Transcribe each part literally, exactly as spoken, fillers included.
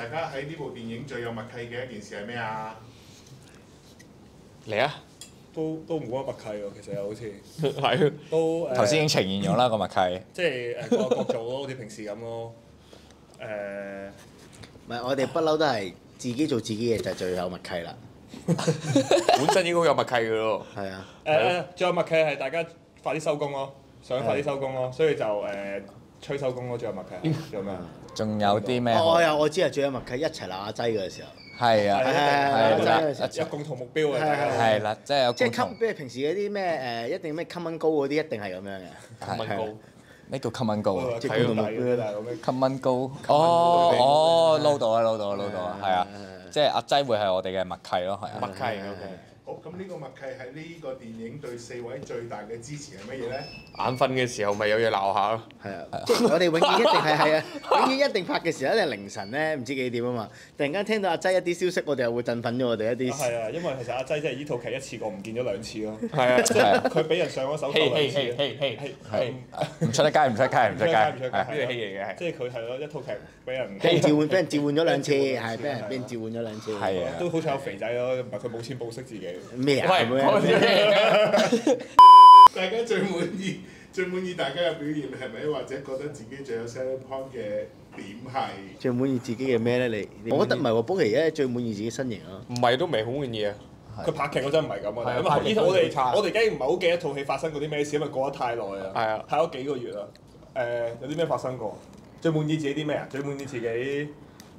大家喺呢部電影最有默契嘅一件事係咩啊？ 嚟啊！ 都都冇乜默契喎，其實又好似係都誒。 頭先已經呈現咗啦個默契。 即係誒各有各做咯，好似平時咁咯。誒。 唔係，我哋不嬲都係自己做自己嘢就係最有默契啦。 本身已經好有默契嘅咯。 係啊。 誒，最有默契係大家快啲收工咯，想快啲收工咯，所以就誒催收工咯，最有默契。仲有咩啊？ 仲有啲咩？ 我有我知係最有默契，一齊鬧阿擠嘅時候。 係啊， 係係啦， 有共同目標嘅。 係啦，即係有即係共同。 即係平時嗰啲咩誒，一定咩 common goal 嗰啲，一定係咁樣嘅。 common goal 咩叫 common goal 啊？ 即係共同目標啦。 common goal。哦哦，撈到啦，撈到啦，撈到啦，係啊，即係阿擠會係我哋嘅默契咯，係啊。 默契，OK。 好，咁呢個默契喺呢個電影對四位最大嘅支持係乜嘢咧？ 眼瞓嘅時候咪有嘢鬧下咯。 係啊，即係我哋永遠一定係係啊，永遠一定拍嘅時候一定係凌晨咧，唔知幾點啊嘛。突然間聽到阿擠一啲消息，我哋又會振奮咗我哋一啲。 係啊，因為其實阿擠真係呢套劇一次過唔見咗兩次咯。 係啊， 即係佢俾人上咗手嘿兩次。 嘿嘿嘿嘿係唔出得街，唔出街，唔出街。 唔出街。 係呢個戲嚟嘅係。 即係佢係咯，一套劇俾人俾人召喚，俾人召喚咗兩次，係俾人俾人召喚咗兩次。 係啊。 都好彩有肥仔咯，唔係佢冇錢保釋自己。 咩啊？ 喂，講自己。 大家最滿意、最滿意大家嘅表現係咪？或者覺得自己最有 selling point 嘅點係？ 最滿意自己嘅咩咧？你我覺得唔係喎，保錡而家最滿意自己身形咯。 唔係都未好滿意啊！ 佢拍劇嗰陣唔係咁啊，因為係啊拍劇呢套我哋好差我哋而家唔係好記得套戲發生過啲咩事，因為過得太耐啦。 係啊睇咗幾個月啦。誒，有啲咩發生過？最滿意自己啲咩啊？最滿意自己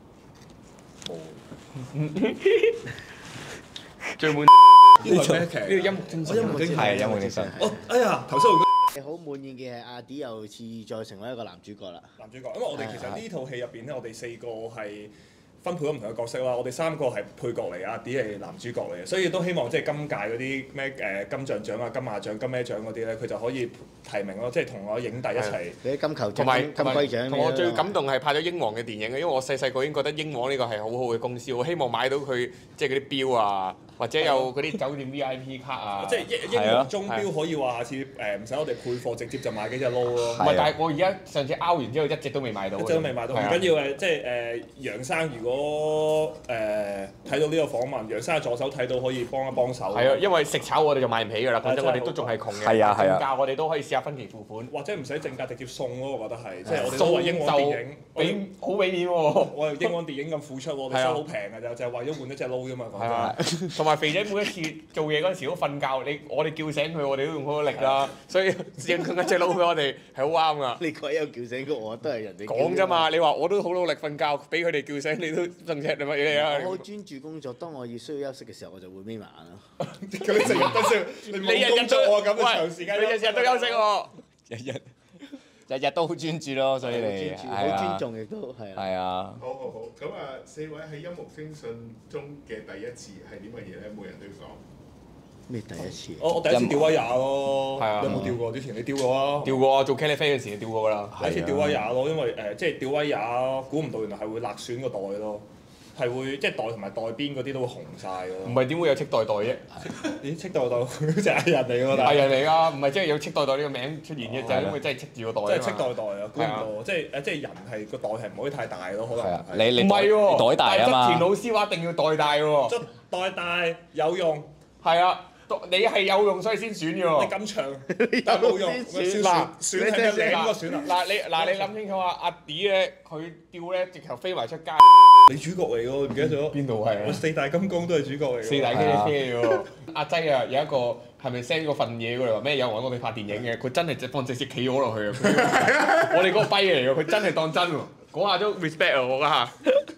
最滿呢個係咩劇？ 呢個音樂精神。 音樂精神係音樂精神。 哦，哎呀，頭先我你好滿意嘅係阿 D 又次再成為一個男主角啦。 男主角，因為我哋其實呢套戲入邊咧，我哋四個係分配咗唔同嘅角色啦。我哋三個係配角嚟，阿 D 係男主角嚟嘅，所以都希望即係今屆嗰啲咩誒金像獎啊、金馬獎、金咩獎嗰啲咧，佢就可以提名咯，即係同我影帝一齊。 俾啲金球獎、 同埋金龜獎。 同我最感動係拍咗英皇嘅電影嘅，因為我細細個已經覺得英皇呢個係好好嘅公司，我希望買到佢即係嗰啲錶啊，或者有嗰啲酒店 V I P 卡啊。 即係英英皇鐘錶可以話下次誒唔使我哋配貨，直接就買幾隻撈咯。 唔係，但係我而家上次拗完之後，一隻都未買到。 一隻都未買到，唔緊要誒，即係誒楊生如果誒睇到呢個訪問，楊生嘅助手睇到可以幫一幫手。 係啊，因為食炒我哋就買唔起㗎啦，講真，我哋都仲係窮嘅。 係啊係啊正價我哋都可以試下分期付款。 或者唔使正價直接送咯，我覺得係，即係我哋都為英皇電影，我哋俾好俾面喎。 我哋英皇電影咁付出，我哋收好平嘅就就係為咗換一隻撈啫嘛，講係啊真。， 同埋肥仔每一次做嘢嗰陣時都瞓覺，你我哋叫醒佢，我哋都用好多力啦，所以整佢一隻撈俾我哋係好啱㗎。 你鬼有叫醒過我，都係人哋叫講啫嘛，你話我都好努力瞓覺，俾佢哋叫醒你都仲隻你乜嘢啊？ 我好專注工作，當我要需要休息嘅時候，我就會眯埋眼咯。 咁你成日都需要，你你日日都冇工作啊咁，你長時間你日日都休息喎。 日日日日都好專注咯，所以你好專注，好尊重亦都係啊。 係啊。 好好好，咁啊，四位喺音樂精訊中嘅第一次係點乜嘢咧？每人都要講。 咩第一次？ 我我第一次吊威亞咯， 係啊有冇吊過？之前你吊過啊？ 調過啊，做 Kelly Fan 嗰時調過㗎啦。 第一次吊威亞咯，因為誒即係吊威亞，估唔到原來係會勒損個袋咯，係會即係袋同埋袋邊嗰啲都會紅晒㗎咯。 唔係點會有戚袋袋啫？ 咦，戚袋袋嗰隻藝人嚟㗎，但係係人嚟㗎，唔係即係有戚袋袋呢個名出現嘅，就係因為真係戚住個袋啊嘛。 即係戚袋袋啊，估唔到，即係誒即係人係個袋係唔可以太大咯，可能係啊， 係。 你你唔係喎， 袋大啊嘛但係側田老師話一定要袋大喎。 即袋大有用， 係啊，你係有用所以先選嘅你喎。 咁長但冇用， 選選選係咩領個選啊？ 嗱你嗱你諗清楚啊，阿 D 咧佢吊咧直頭飛埋出街。 你主角嚟㗎，唔記得咗？ 邊度係啊？ 我四大金剛都係主角嚟㗎。 四大機車喎。阿擠啊，有一個係咪 send 嗰份嘢過嚟話咩？有人揾我哋拍電影嘅，佢真係直放直接企咗落去啊！佢我哋嗰個跛嚟㗎，佢真係當真喎。嗰下都 respect 啊！我嗰下。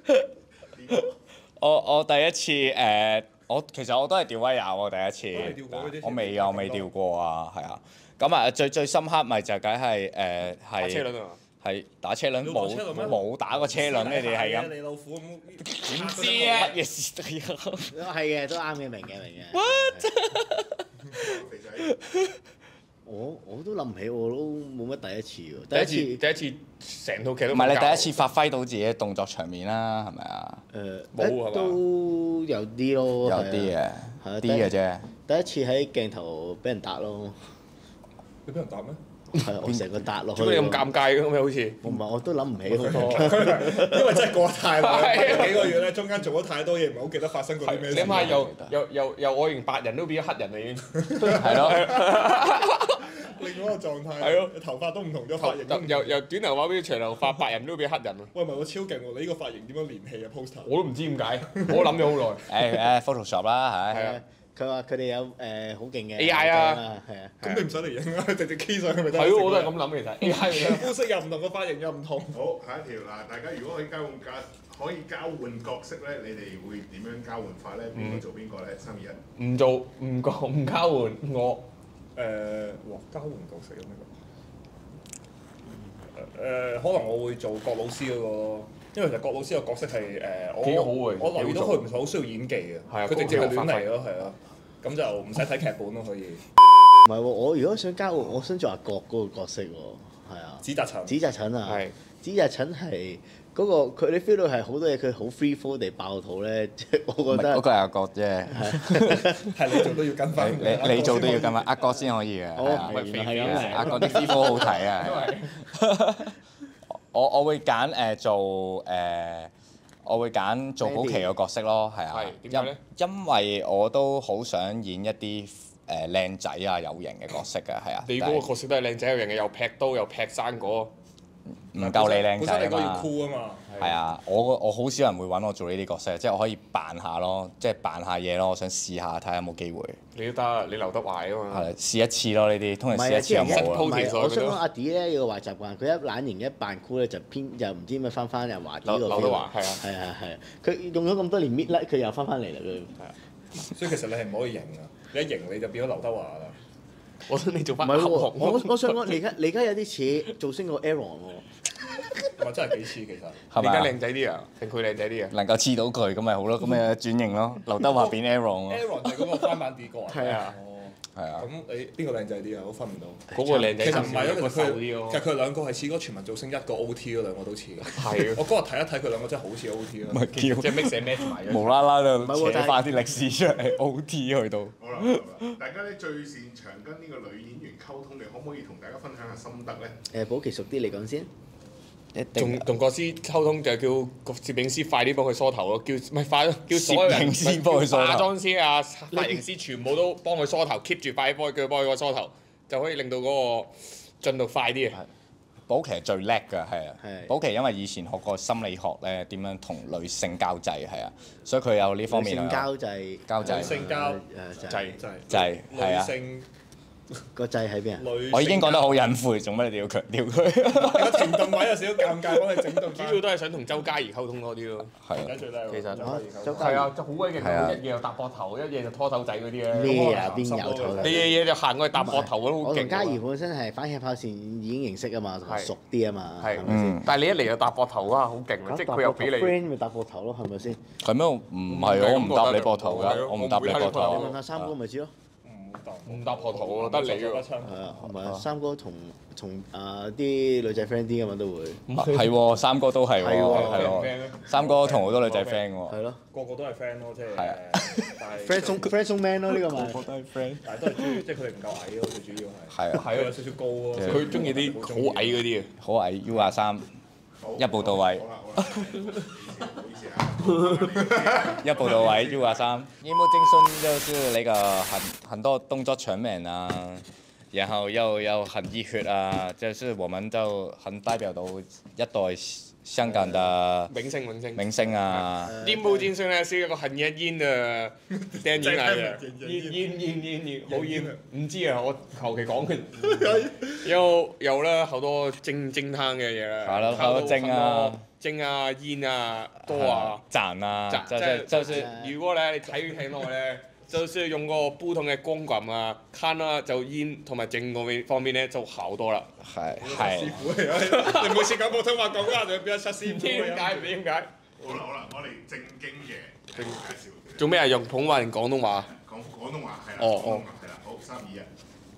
我我第一次誒，我其實我都係吊威亞喎，第一都係吊過嘅之次。 前我未啊，我未吊過啊，係啊。咁啊，最最深刻咪就梗係誒係打車輪啊！ 係打車輪， 你有打車輪咩冇冇打過車輪，你哋係咁。 你老虎咁點知啊？乜嘢事都有。 係嘅，都啱嘅，明嘅，明嘅。 肥仔。 我我都諗唔起，我都冇乜第一次喎。 第一次第一次成套劇都唔係你第一次發揮到自己嘅動作場面啦，係咪啊？ 誒冇係嘛都有啲咯， 有啲嘅， 係啊啲嘅啫。 第一次喺鏡頭俾人打咯， 你俾人打咩？ 係啊我成個笪落去。 做咩你咁尷尬嘅咁樣好似？ 我唔係，我都諗唔起好多。 因為真係過得太耐， 係幾個月咧，中間做咗太多嘢，唔係好記得發生過啲咩事。 你諗下，由由由由我型白人都變咗黑人啦已經。 係咯， 另外一個狀態。 係咯， 頭髮都唔同咗，髮型都唔同由由短頭髮變長頭髮，白人都變黑人喎。 喂，唔係我超勁喎！你呢個髮型點樣連戲啊 poster？ 我都唔知點解，我諗咗好耐。 誒誒 Photoshop 啦，係。 係啊。 佢話佢哋有誒好勁嘅 A I 啊， 係啊。 咁你唔使嚟影啦，直接 key 上去咪得。 係咯，我都係咁諗其實。A I 膚色又唔同，個髮型又唔同。 好，下一條嗱，大家如果可以交換價，可以交換角色咧，你哋會點樣交換法咧？邊個做邊個咧？三二一。 唔做唔交唔交換我誒，哇！交換角色有咩個？誒，可能我會做郭老師嗰個咯，因為其實郭老師個角色係誒我幾好喎我留意到幾好做佢唔係好需要演技嘅， 係啊佢直接係嗰個幾好發揮亂嚟咯，係啊，咁就唔使睇劇本咯，可以。 唔係喎，我如果想交換，我想做阿國嗰個角色喎，係啊。 指責陳。 指責陳啊， 係指責陳係嗰個佢，你 feel 到係好多嘢，佢好 free flow 地爆肚咧，即係我唔係覺得嗰個係阿國啫， 係你做都要跟翻。 你你做都要咁啊，阿國先可以嘅。係啊哦，原來係咁嚟。 阿國啲 free flow 好睇啊！係我我會揀誒做誒，我會揀做保錡個角色咯，係啊係，點解咧因因為我都好想演一啲誒靚仔啊有型嘅角色嘅，係啊。 你嗰個角色都係靚仔有型嘅，又劈刀又劈生果。 唔夠你靚仔啊本身你嗰個要嘛。 cool 啊嘛。 係啊，我我好少人會揾我做呢啲角色，即係我可以扮下咯，即係扮下嘢咯，我想試下睇下有冇機會， 你都得，你劉德華啊嘛。 係試一次咯呢啲，通唔係啊， 常試一次就之前一冇啦。 唔係， 鋪其實我想佢都講阿 D 咧有個壞習慣，佢一懶型一扮酷咧就偏又唔知點解翻翻又華 D 劉個劉德華係啊。 係啊係啊，佢用咗咁多年搣甩，佢又翻翻嚟啦佢。 所以其實你係唔可以型啊！你一型你就變咗劉德華啦。 我想你做翻唔係喎， 黑紅我我想講你而家你而家有啲似造星個 Aaron 喎。 咪真係幾似其實。 係咪啊你而家靚仔啲啊？定佢靚仔啲啊？ 能夠黐到佢咁咪好咯，咁咪轉型咯。劉德華變 Aaron 咯， Aaron 係嗰個翻版啲個啊。 係啊。 哦。 係啊。 咁你邊個靚仔啲啊？我分唔到。 嗰個靚仔其實唔係啊，其個實佢瘦啲咯其。實佢哋兩個係似嗰個全民造星一個 O T 嗰兩個都似嘅。 係啊。 我嗰日睇一睇佢兩個真係好似 O T 咯。 咪即叫係 mix and match 埋咗。 無啦啦就唔係喎扯翻啲歷史出嚟 O T 去到。 好啦好啦，大家咧最擅長跟呢個女演員溝通，你可唔可以同大家分享下心得咧？ 誒，保錡熟啲嚟講先。 一同定同國師溝通就叫個攝影師快啲幫佢梳頭咯，叫唔係快叫所有人攝影師幫佢梳頭化妝師啊、髮型師全部都幫佢梳頭，keep 住快啲幫佢，叫佢幫佢個梳頭，就可以令到嗰個進度快啲啊！ 保錡係最叻㗎，係啊係。 保錡因為以前學過心理學咧，點樣同女性交際係啊，所以佢有呢方面性啊交際。 交際女性交誒就係制就係就係係啊女性個掣喺邊啊？ 女。 我已經講得好隱晦，做乜你哋要強調佢？ 個停頓位有少少尷尬，幫你整頓主翻。 要都係想同周嘉怡溝通多啲咯。 係啊而家，最叻喎其實就可以溝通周係啊，就好鬼勁係啊一嘢又搭膊頭，一嘢就拖手仔嗰啲咧。 咩啊？邊有咁錯你嘢嘢就行過去搭膊頭嗰都好勁我同嘉怡喎。 本身係反向炮線已經認識啊嘛，同埋係熟啲啊嘛， 係係咪先？ 嗯， 但係你一嚟就搭膊頭啊，好勁啊！即係佢又俾你。 friend 咪搭膊頭咯，係咪先？ 係咩？唔係我唔搭你膊頭㗎，我唔搭你膊你頭問。下三哥咪知咯。 唔搭唔搭膊頭喎，得你喎。 係啊，唔係啊，三哥同同啊啲女仔 friend 啲噶嘛都會。 係喎，三哥都係喎， 係喎係喎。三哥同好多女仔 friend 喎。 係咯個個都係 friend 咯，即係。 係啊但係 ，friend 送 friend 送 man 咯呢個咪。 都係 friend。 但係都係中意，即係佢哋唔夠矮咯，最主要係。 係啊， 係啊，有少少高咯。 係佢中意啲好矮嗰啲啊。 好矮 U 廿三，一步到位好。啦好啦，唔好意思啊。 一步到位 U 廿三。夜幕精神就是那個很很多動作場面啊，然後又又很熱血啊，就是我們就很代表到一代香港的明星明星。 明星啊。 煙霧戰士咧是一個很煙煙嘅電影嚟嘅，煙煙煙煙煙好煙，唔知啊，我求其講嘅。有有啦，好多偵偵探嘅嘢啦， 係咯好多偵啊偵啊煙啊多啊， 賺啊， 即就係就係如果咧你睇睇落咧，就是用個不同嘅光感啊，看啦就煙同埋正嗰面方面咧就好多啦。 係係師傅嚟啊！你每次講普通話講嗰下就變咗七師傅點解點解？ 好啦好啦，我哋正經嘅介紹。 做咩啊？用普通話定廣東話？ 講廣東話係啦。 哦哦廣東話係啦，好三二一。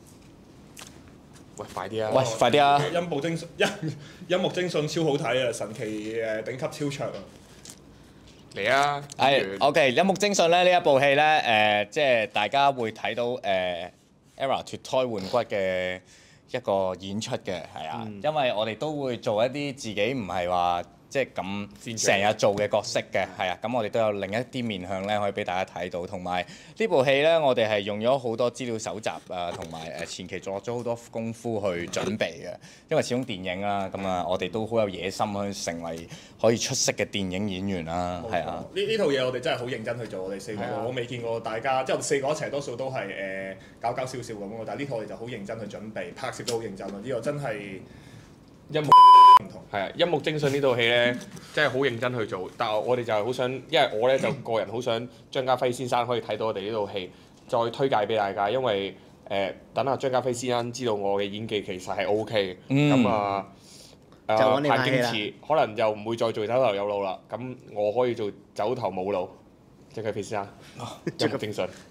喂，快啲啊！ 喂，快啲啊！ 音部精音音樂精訊超好睇啊！神奇誒頂級超卓啊！ 嚟啊！ 係 OK，《音幕精訊》咧呢一部戲咧，誒、即係大家會睇到誒、ERROR 脫胎換骨嘅一個演出嘅，係啊， 嗯因為我哋都會做一啲自己唔係話即係咁擅長成日做嘅角色嘅，係啊，咁我哋都有另一啲面向咧，可以俾大家睇到。同埋呢部戲咧，我哋係用咗好多資料搜集啊，同埋誒前期做咗好多功夫去準備嘅。因為始終電影啦，咁啊，我哋都好有野心去成為可以出色嘅電影演員啦，係啊。 呢呢套嘢我哋真係好認真去做，我哋四個， 係啊我未見過大家，即係我哋四個一齊多數都係誒、呃、搞搞笑笑咁喎，但係呢套我哋就好認真去準備，拍攝都好認真咯，呢、個真係一目唔同。 係啊，一目精神呢套戲咧，真係好認真去做。但係我哋就係好想，因為我咧就個人好想張家輝先生可以睇到我哋呢套戲，再推介俾大家。因為誒、呃，等下張家輝先生知道我嘅演技其實係 O K 嘅。 嗯咁啊，誒就揾你彭拍戲啦敬慈可能又唔會再做走頭有路啦。咁我可以做走頭冇路，張家輝先生，一目精神。